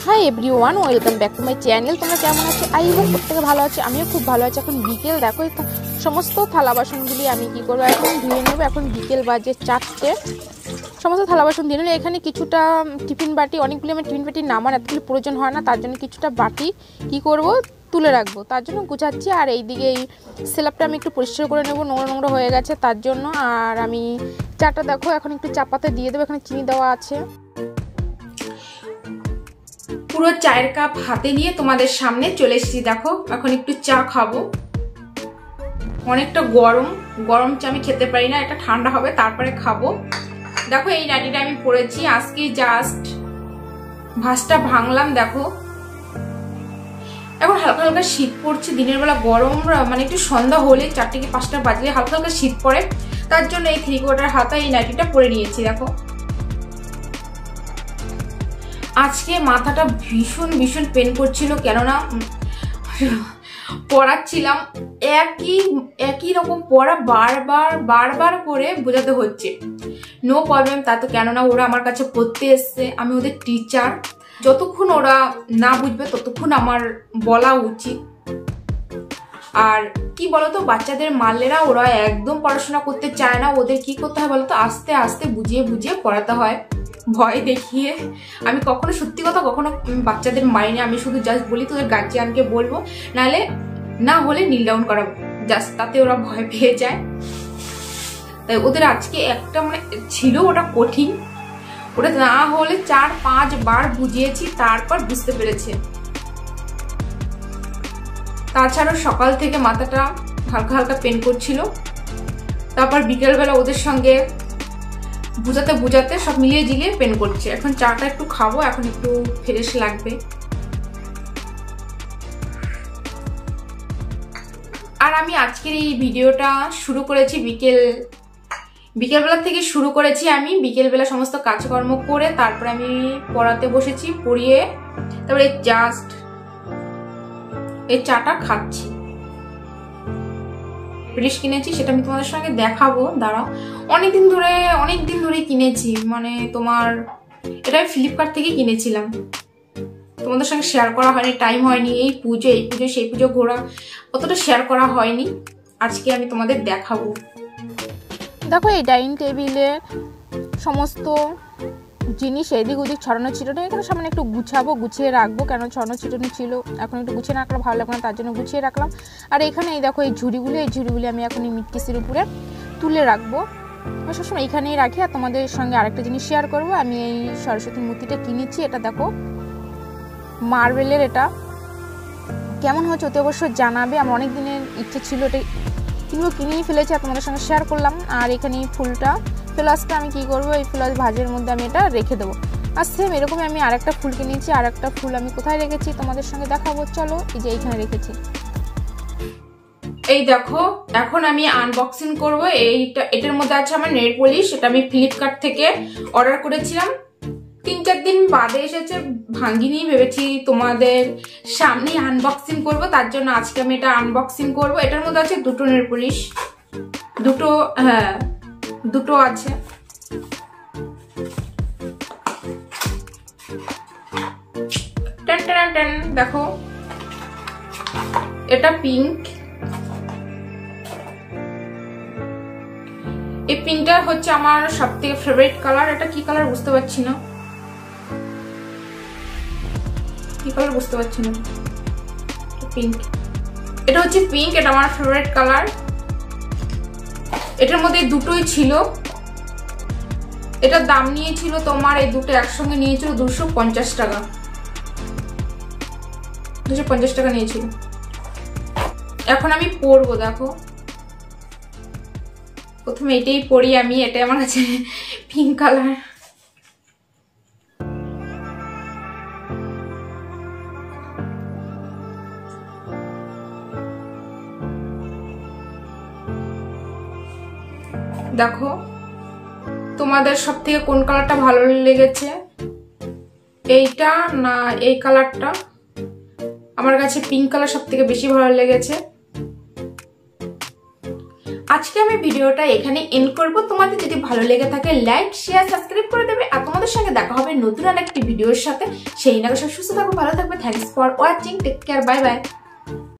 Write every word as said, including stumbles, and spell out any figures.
High everyone, welcome back to my channel. তোমরা কেমন আছো? আই হোপ প্রত্যেকে ভালো আছে। আমিও খুব ভালো আছি। এখন বিকেল, দেখো সমস্ত থালা বাসনগুলি আমি কি করবো এখন ধুয়ে নেবো। এখন বিকেল বাজে চারটে। সমস্ত থালা বাসন দিয়ে নিলে এখানে কিছুটা টিফিন বাটি, অনেকগুলি আমার টিফিন বাটির নামান এতগুলি প্রয়োজন হয় না, তার জন্য কিছুটা বাটি কি করব তুলে রাখবো, তার জন্য গুছাচ্ছি। আর এইদিকে এই স্ল্যাবটা আমি একটু পরিষ্কার করে নেবো, নোংরা নোংরা হয়ে গেছে তার জন্য। আর আমি চাটা দেখো এখন একটু চাপাতে দিয়ে দেবো, এখানে চিনি দেওয়া আছে। পুরো চায়ের কাপ হাতে নিয়ে তোমাদের সামনে চলে এসেছি। দেখো এখন একটু চা খাবো। অনেকটা গরম গরম চা আমি খেতে পারি না, এটা ঠান্ডা হবে তারপরে খাবো। দেখো এই নাইটিটা আমি পরেছি, আজকে জাস্ট ভাঁজটা ভাঙলাম। দেখো এখন হালকা হালকা শীত পড়ছে, দিনের বেলা গরম, মানে একটু সন্ধ্যা হলে চারটে কি পাঁচটা বাজলে হালকা হালকা শীত পড়ে, তার জন্য এই থ্রি কোয়ার্টার হাতা এই নাইটিটা পরে নিয়েছি। দেখো আজকে মাথাটা ভীষণ ভীষণ পেন করছিল, কেননা পড়াচ্ছিলাম একই একই রকম পড়া বারবার বারবার করে বোঝাতে হচ্ছে। নো প্রবলেম, তা তো, কেননা ওরা আমার কাছে পড়তে এসছে, আমি ওদের টিচার। যতক্ষণ ওরা না বুঝবে ততক্ষণ আমার বলা উচিত। আর কি বলতো, বাচ্চাদের মারলেরা ওরা একদম পড়াশোনা করতে চায় না। ওদের কি করতে হয় বলতো, আস্তে আস্তে বুঝিয়ে বুঝিয়ে পড়াতে হয়, ভয় দেখিয়ে। আমি কখনো সত্যি কথা কখনো বাচ্চাদের মাইনে, আমি শুধু জাস্ট বলি তোদের গার্জিয়ানকে বলবো, নাহলে না হলে নীল ডাউন করাবো, জাস্ট তাতে ওরা ভয় পেয়ে যায়। তাই ওদের আজকে একটা মানে ছিল ওটা কঠিন, ওটা না হলে চার পাঁচ বার বুঝিয়েছি তারপর বুঝতে পেরেছে। তাছাড়াও সকাল থেকে মাথাটা হালকা হালকা পেন করছিল, তারপর বিকেলবেলা ওদের সঙ্গে বুঝাতে বুঝাতে সব মিলিয়ে জিলিয়ে পেন করছে। এখন চাটা একটু খাবো, এখন একটু ফ্রেশ লাগবে। আর আমি আজকের এই ভিডিওটা শুরু করেছি বিকেল বিকেলবেলা থেকে শুরু করেছি। আমি বিকেলবেলা সমস্ত কাজকর্ম করে তারপর আমি পড়াতে বসেছি, পড়িয়ে তারপরে জাস্ট এই চাটা খাচ্ছি। ব্রিশ কিনেছি, সেটা আমি তোমাদের সঙ্গে দেখাবো, দাঁড়াও। অনেকদিন ধরে অনেকদিন ধরে কিনেছি, মানে তোমার এটা আমি ফ্লিপকার্ট থেকে কিনেছিলাম, তোমাদের সঙ্গে শেয়ার করা হয়নি, টাইম হয়নি। এই পুজো এই পুজো সেই পুজো ঘোরা, অতটা শেয়ার করা হয়নি। আজকে আমি তোমাদের দেখাবো। দেখো এই ডাইনিং টেবিলে সমস্ত জিনিস এদিক ওদিক ছড়ানো ছিটানো, এখানে সামনে একটু গুছাবো, গুছিয়ে রাখবো, কেন ছড়ানো ছিটানো ছিল, এখন একটু গুছিয়ে রাখলে ভালো লাগবে না, তার জন্য গুছিয়ে রাখলাম। আর এখানে এই দেখো এই ঝুড়িগুলি, এই ঝুড়িগুলি আমি এখন এই মিটকেসের উপরে তুলে রাখবো, সবসময় এইখানেই রাখি। আর তোমাদের সঙ্গে আরেকটা জিনিস শেয়ার করবো, আমি এই সরস্বতী মূর্তিটা কিনেছি, এটা দেখো মার্বেলের। এটা কেমন হচ্ছে অতি অবশ্যই জানাবে, আমার অনেক দিনের ইচ্ছে ছিল এটা কিনবো, কিনেই ফেলেছি, আর তোমাদের সঙ্গে শেয়ার করলাম। আর এখানে এই ফুলটা ফ্লাসটা আমি কি করবো, এই ফ্লাস ভাজের মধ্যে আমি এটা রেখে দেবো। আর সেম এরকমই আমি আরেকটা ফুল কিনেছি, আর একটা ফুল আমি কোথায় রেখেছি তোমাদের সঙ্গে দেখাবো, চলো। এই যে এইখানে রেখেছি। এই দেখো এখন আমি আনবক্সিং করব। এইটা এটার মধ্যে আছে আমার নেল পলিশ, এটা আমি ফ্লিপকার্ট থেকে অর্ডার করেছিলাম, তিন চার দিন বাদে এসেছে, ভাঙিনি, ভেবেছি তোমাদের সামনে আনবক্সিং করব, তার জন্য আজকে আমি এটা আনবক্সিং করব। এটার মধ্যে আছে দুটো নেল পলিশ, দুটো, হ্যাঁ দুটো আছে। টান টান টান, দেখো এটা পিঙ্ক। এই পিঙ্কটা হচ্ছে আমার সব থেকে ফেভারিট কালার। এটা কি কালার বুঝতে পারছি না, কি কালার বুঝতে পারছি না, পিঙ্ক। এটা হচ্ছে পিঙ্ক, এটা আমার ফেভারিট কালার। এটার মধ্যে দুটোই ছিল, এটার দাম নিয়েছিল তোমার, এই দুটো একসঙ্গে নিয়েছিল দুশো পঞ্চাশ টাকা, দুশো পঞ্চাশ টাকা নিয়েছিল। এখন আমি পরবো, দেখো প্রথমে এটাই পরি আমি, এটা আমার কাছে পিঙ্ক কালার। দেখো তোমাদের সব থেকে কোন কালারটা ভালো লেগেছে, এইটা না এই কালারটা? আমার কাছে পিঙ্ক কালার সব থেকে বেশি ভালো লেগেছে। আজকে আমি ভিডিওটা এখানে এন্ড করব। তোমাদের যদি ভালো লেগে থাকে লাইক শেয়ার সাবস্ক্রাইব করে দেবে, আর তোমাদের তোমাদের সঙ্গে দেখা হবে নতুন আর একটি ভিডিওর সাথে। সেই না সুস্থ থাকো, ভালো থাকবে। Thanks for watching, take care, bye by.